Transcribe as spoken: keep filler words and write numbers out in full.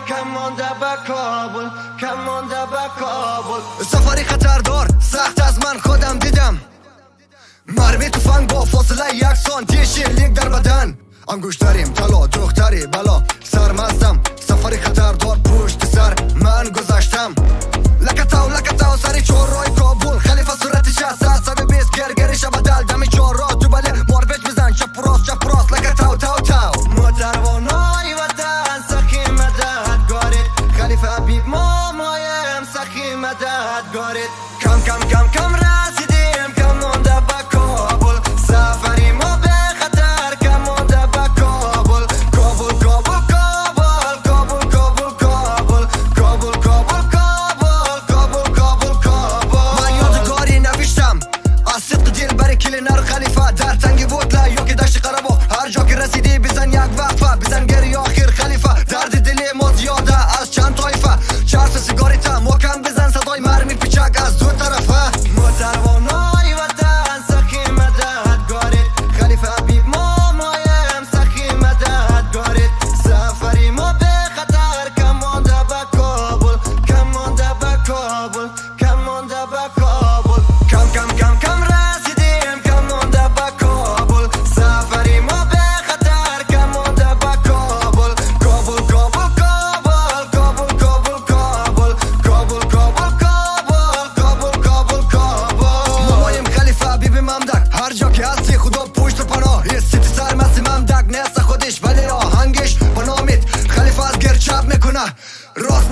کم مانده به کابل، کم مانده به کابل. سفری خطردار سخت از من خودم دیدم، مرمی تفنگ با فاصله یک سانتی شلیک در بدن. انگشتریم طلا دختری بلا سرمستم، سفری خطردار پشت سر من گذاشتم. لکتاو لکتاو سری چهار رای کابل، خلیفه صورتش هست صد و بیست گرگری شب دل دمی چهار را تو بله ماربچ بزن چپ راست چپ راست لکتاو تاو تاو. متروانای وطن سخی مدد گارید، خلیفه حبیب ما مایم سخی مدد گارید. کم کم کم کم رسیدیم کم مانده به کابل، سفری ما به خطر کم مانده به کابل. کابل کابل کابل کابل کابل کابل کابل کابل کابل کابل کابل کابل. من یادگاری نوشتم از صدق دل بر کلینر خلیفه، در تنگی وطلا یا که دشت قربا، هر جا که رسیدی بزن یک وقفه، بزن گری آخر خلیفه. درد دلی ما زیاده از چند طایفه، چرس سیگاری تا محکم بزن صدای مرمی پیچک از دو طرفه. متروانای وطن سخی مدد گارید، خلیفه حبیب ما مایم سخی مدد گارید. سفری ما به خطر کم مانده به کابل، کم مانده به کابل، کم مانده به کابل. کم کم کم کم رسیدیم کم مانده به کابل، سفری ما به خطر کم مانده به کابل. کابل کابل کابل کابل کابل کابل کابل کابل کابل کابل کابل. مامایم خلیفه حبیب ممدک، هر جا که هستی خدا پشت و پناه. سیتی سرمستی ممدک نیست خودش ولی آهنگش پنامید، خلیفه از گرد چپ میکنه راست